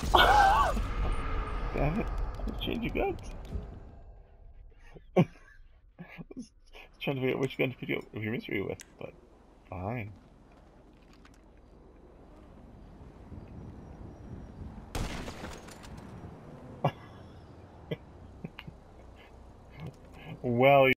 Damn it. Change your guns. I was trying to figure out which gun to put your mystery with, but fine. Well,